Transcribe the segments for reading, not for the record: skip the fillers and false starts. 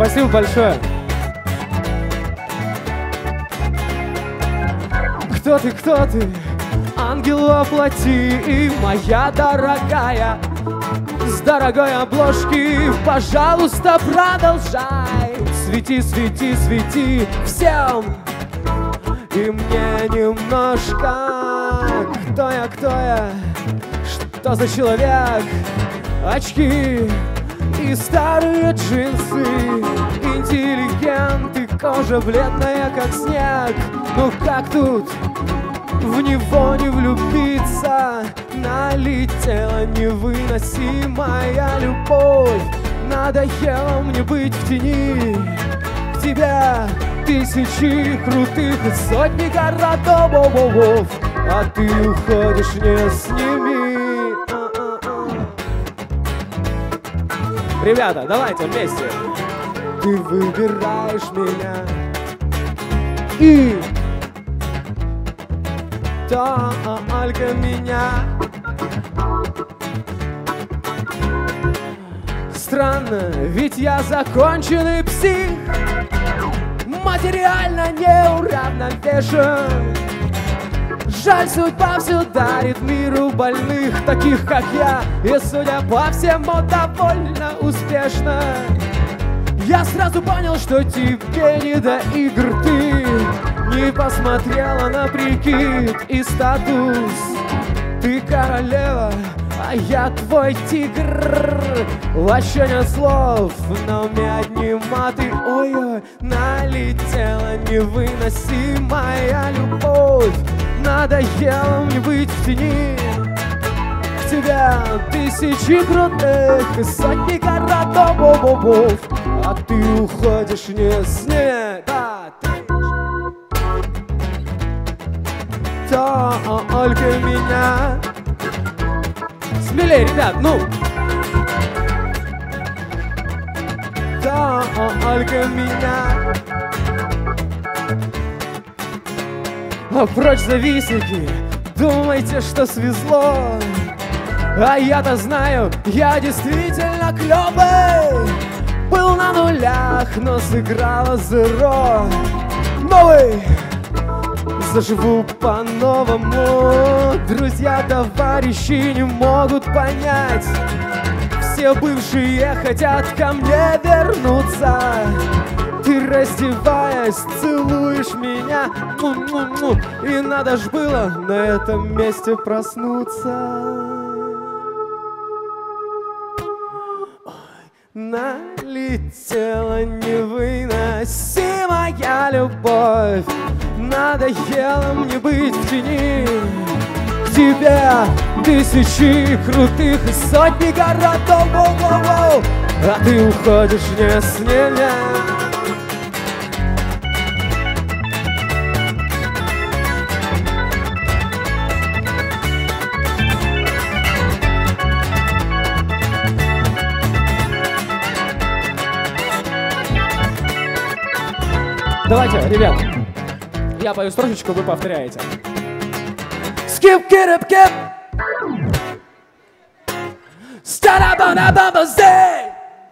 Спасибо большое. Кто ты, кто ты? Ангел воплоти, моя дорогая. С дорогой обложки, пожалуйста, продолжай. Свети, свети, свети всем и мне немножко. Кто я, кто я? Что за человек? Очки и старые джинсы. Интеллигент и кожа бледная, как снег. Ну как тут в него не влюбиться? Налетела невыносимая любовь. Надоело мне быть в тени. К тебе тысячи крутых и сотни городов, а ты уходишь не с ними. Ребята, давайте вместе. Ты выбираешь меня и только меня. Странно, ведь я законченный псих, материально неуравновешен. Жаль, судьба все дарит миру больных, таких как я, и, судя по всему, довольно успешно. Я сразу понял, что тебе не до игр. Ты не посмотрела на прикид и статус. Ты королева, а я твой тигр. Вообще нет слов, на уме одни маты. Ой-ой, налетела невыносимая любовь. Надоело мне быть в тени. К тебе тысячи крутых и сотни городов, а ты уходишь не с ней. Да, ты только меня. Смелее, ребят, ну! Только меня. А прочь завистники, думайте, что свезло. А я-то знаю, я действительно клёвый. Был на нулях, но сыграла зеро. Новый! Заживу по-новому. Друзья, товарищи не могут понять. Все бывшие хотят ко мне вернуться. Ты, раздеваясь, целуешь меня. И надо ж было на этом месте проснуться. Налетела невыносимая любовь. Надоело мне быть в тени. К тебе тысячи крутых и сотни городов, а ты уходишь не с ними. Давайте, ребят, я пою строчечку, вы повторяете. Skip, get up, get. Start up on a bubble, say.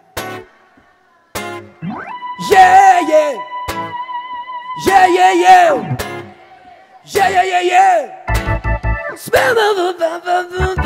Yeah, yeah. Yeah, yeah, yeah. Yeah, yeah, yeah, yeah. Smell the